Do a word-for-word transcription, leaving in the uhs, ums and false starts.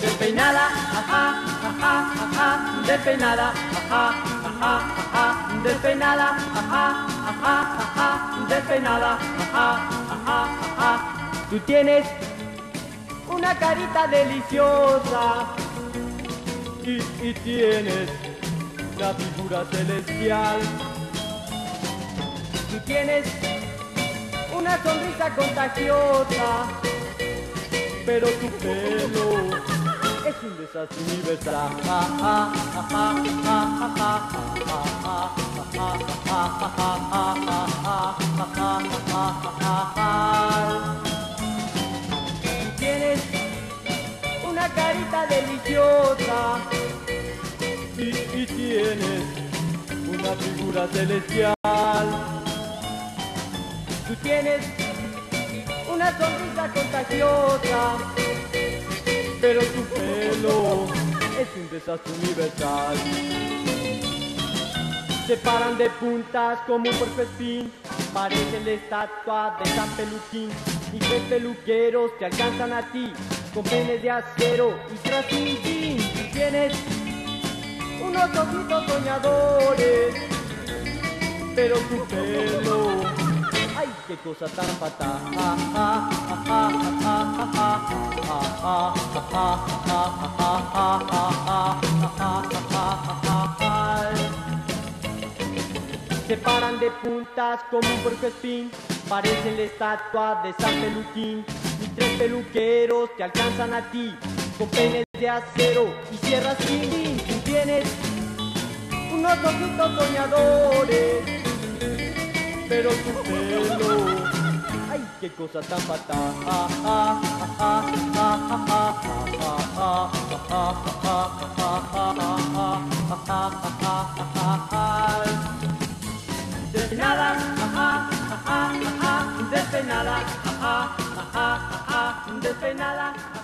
despeinada, ajá, ajá, ajá, despeinada, ajá, ajá, ajá, despeinada, ajá, ajá, ajá, despeinada, ajá, ajá, ajá. Tú tienes una carita deliciosa y, y tienes una figura celestial. Tú tienes una sonrisa contagiosa, pero tu pelo es un desastre universal. Tú tienes una carita deliciosa y, y tienes una figura celestial. Tú tienes una sonrisa contagiosa, pero tu pelo es un desastre universal. Se paran de puntas como un puercoespín, parece la estatua de San Peluquín. Y tres peluqueros te alcanzan a ti con penes de acero y trasindín. Tú tienes unos ojitos soñadores, pero tu pelo, ay, qué cosa tan fatal. Se paran de puntas como un puercoespín, parecen la estatua de San Peluquín. Y tres peluqueros te alcanzan a ti con penes de acero y sierras sin. Tú tienes unos ojitos soñadores, pero tu pelo, ay, qué cosa tan fatal. Despeinada, ajá, ajá, ajá, despeinada, ajá, ajá, ajá, despeinada.